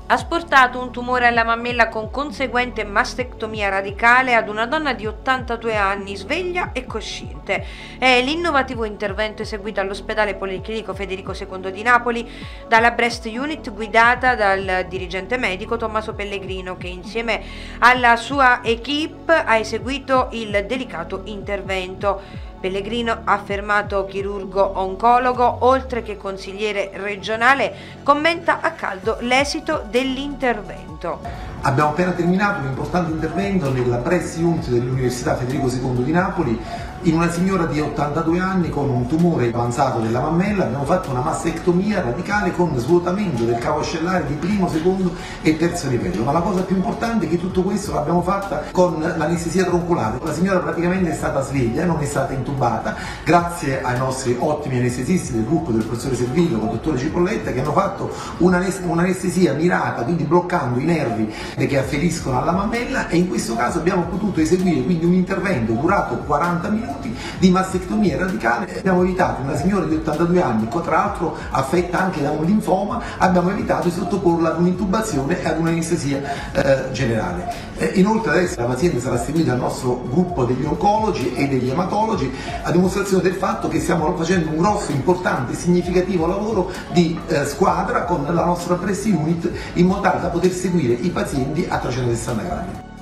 Ha sportato un tumore alla mammella con conseguente mastectomia radicale ad una donna di 82 anni, sveglia e cosciente. È l'innovativo intervento eseguito all'ospedale policlinico Federico II di Napoli dalla Breast Unit guidata dal dirigente medico Tommaso Pellegrino, che insieme alla sua equipe ha eseguito il delicato intervento. Pellegrino, affermato chirurgo oncologo, oltre che consigliere regionale, commenta a caldo l'esito dell'intervento. Abbiamo appena terminato un importante intervento nella Breast Unit dell'Università Federico II di Napoli in una signora di 82 anni con un tumore avanzato della mammella. Abbiamo fatto una mastectomia radicale con svuotamento del cavo ascellare di primo, secondo e terzo livello, ma la cosa più importante è che tutto questo l'abbiamo fatta con l'anestesia troncolare. La signora praticamente è stata sveglia, non è stata intubata, grazie ai nostri ottimi anestesisti del gruppo del professore Servillo con il dottore Cipolletta, che hanno fatto un'anestesia mirata, quindi bloccando i nervi che afferiscono alla mammella, e in questo caso abbiamo potuto eseguire quindi un intervento durato 40 minuti di mastectomia radicale. Abbiamo evitato una signora di 82 anni, tra l'altro affetta anche da un linfoma, abbiamo evitato di sottoporla ad un'intubazione e ad un'anestesia generale. Inoltre adesso la paziente sarà seguita dal nostro gruppo degli oncologi e degli ematologi, a dimostrazione del fatto che stiamo facendo un grosso, importante e significativo lavoro di squadra con la nostra Breast Unit, in modo tale da poter seguire i pazienti a 360 gradi.